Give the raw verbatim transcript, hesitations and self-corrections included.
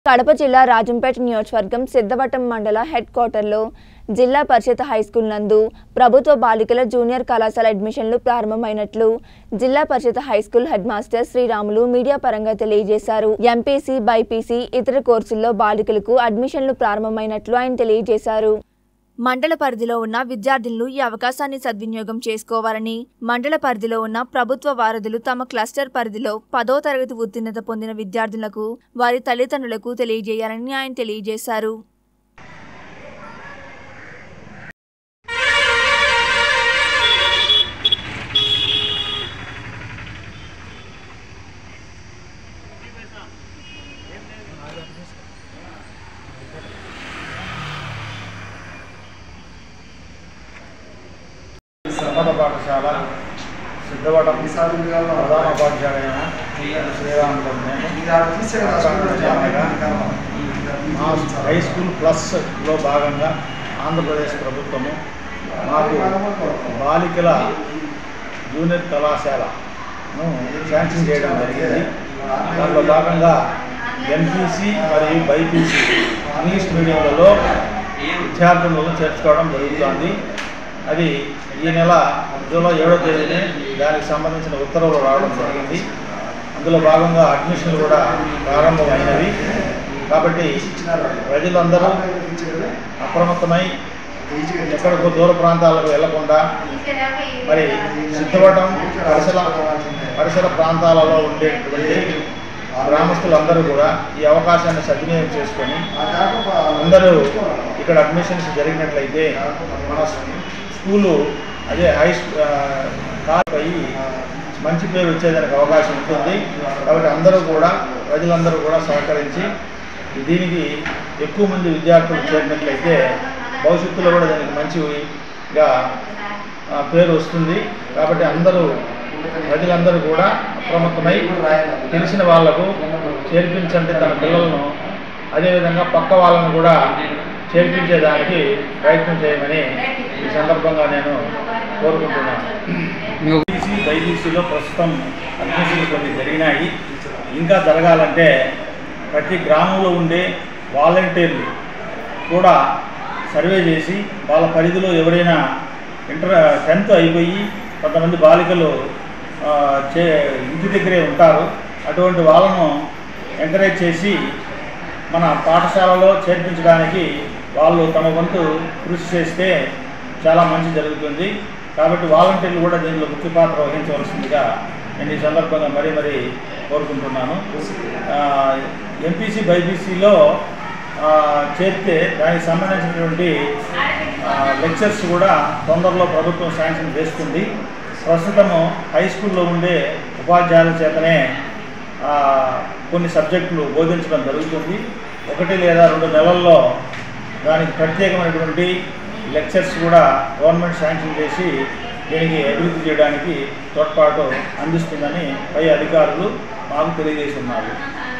కడప జిల్లా రాజంపేట నియోజకవర్గం సిద్ధవటం మండల హెడ్ క్వార్టర్లో జిల్లా పరిషత్ హైస్కూల్ నందు ప్రభుత్వ బాలికల జూనియర్ కళాశాల అడ్మిషన్లు ప్రారంభమైనట్లు Zilla Parishad high school head master Sriramulu media పరంగా తెలియజేశారు. ఎంపీసీ, బైపీసీ ఇతర కోర్సుల్లో బాలికలకు అడ్మిషన్లు ప్రారంభమైనట్లు ఆయన తెలియజేశారు. మండల పరిధిలో ఉన్న విద్యార్థులు ఈ అవకాశాన్ని సద్వినియోగం చేసుకోవాలని, మండల పరిధిలో ఉన్న ప్రభుత్వ వారధులు తమ క్లస్టర్ పరిధిలో పదో తరగతి ఉత్తీర్ణత పొందిన విద్యార్థులకు వారి తల్లిదండ్రులకు తెలియజేయాలని ఆయన తెలియజేశారు. ఉన్నత పాఠశాల సిద్ధవటం ప్రధాన ఉపాధ్యాయుడైన శ్రీరాములు మా హై స్కూల్ ప్లస్లో భాగంగా ఆంధ్రప్రదేశ్ ప్రభుత్వము మాకు బాలికల జూనియర్ కళాశాలను శాంక్షన్ చేయడం జరిగింది. దాంట్లో భాగంగా ఎంపీసీ మరియు బైపీసీ ఇంగ్లీష్ మీడియంలలో విద్యార్థులను చేర్చుకోవడం జరుగుతుంది. అది ఈ నెల జూలై ఏడో తేదీనే దానికి సంబంధించిన ఉత్తర్వులు రావడం జరిగింది. అందులో భాగంగా అడ్మిషన్లు కూడా ప్రారంభమైనవి. కాబట్టి ప్రజలందరూ అప్రమత్తమై ఎక్కడికో దూర ప్రాంతాలకు వెళ్లకుండా మరి సిద్ధవటం పరిసర పరిసర ప్రాంతాలలో ఉండేటువంటి గ్రామస్తులందరూ కూడా ఈ అవకాశాన్ని సద్వినియోగం చేసుకొని అందరూ ఇక్కడ అడ్మిషన్స్ జరిగినట్లయితే మన స్కూలు అదే హై కాల్ అయ్యి మంచి పేరు వచ్చేదానికి అవకాశం ఉంటుంది. కాబట్టి అందరూ కూడా ప్రజలందరూ కూడా సహకరించి దీనికి ఎక్కువ మంది విద్యార్థులు చేరినట్లయితే భవిష్యత్తులో కూడా దానికి మంచిగా పేరు వస్తుంది. కాబట్టి అందరూ ప్రజలందరూ కూడా అప్రమత్తమై తెలిసిన వాళ్లకు చేర్పించండి తన పిల్లలను, అదేవిధంగా పక్క వాళ్ళను కూడా చేర్పించేదానికి ప్రయత్నం చేయమని ఈ సందర్భంగా నేను కోరుకుంటున్నాను. ఎంపీసీ, బైపీసీలో ప్రస్తుతం అడ్మిషన్లు కొన్ని జరిగినాయి. ఇంకా జరగాలంటే ప్రతి గ్రామంలో ఉండే వాలంటీర్లు కూడా సర్వే చేసి వాళ్ళ పరిధిలో ఎవరైనా ఇంటర్ టెన్త్ అయిపోయి కొంతమంది బాలికలు చే ఇంటి దగ్గరే ఉంటారు. అటువంటి వాళ్ళను ఎంకరేజ్ చేసి మన పాఠశాలలో చేర్పించడానికి వాళ్ళు తమ వంతు కృషి చేస్తే చాలా మంచి జరుగుతుంది. కాబట్టి వాలంటీర్లు కూడా దీనిలో ముఖ్య పాత్ర వహించవలసిందిగా నేను ఈ సందర్భంగా మరీ మరీ కోరుకుంటున్నాను. ఎంపీసీ, బైపీసీలో చేరితే దానికి సంబంధించినటువంటి లెక్చర్స్ కూడా తొందరలో ప్రభుత్వం శాంక్షన్ చేస్తుంది. ప్రస్తుతము హై స్కూల్లో ఉండే ఉపాధ్యాయుల చేతనే కొన్ని సబ్జెక్టులు బోధించడం జరుగుతుంది. ఒకటి లేదా రెండు నెలల్లో దానికి ప్రత్యేకమైనటువంటి లెక్చర్స్ కూడా గవర్నమెంట్ శాంక్షన్ చేసి దీనికి అభివృద్ధి చేయడానికి తోడ్పాటు అందిస్తుందని పై అధికారులు మాకు తెలియజేస్తున్నారు.